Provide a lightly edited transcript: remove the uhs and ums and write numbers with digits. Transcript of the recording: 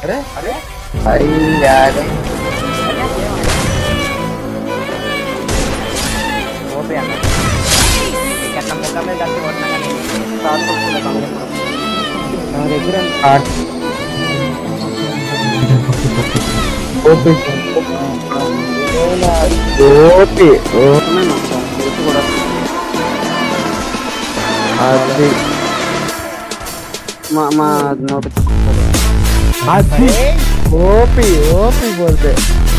अरे अरे भाई यार वो पे आना क्या काम का मैं जाके वरना का नहीं साथ को पूरा काम करना और एक रन आठ ओपी ओपी ओ मैं नोट itu కూడా అది మా నోట్ అది ఓపీ ఓపీ बोलते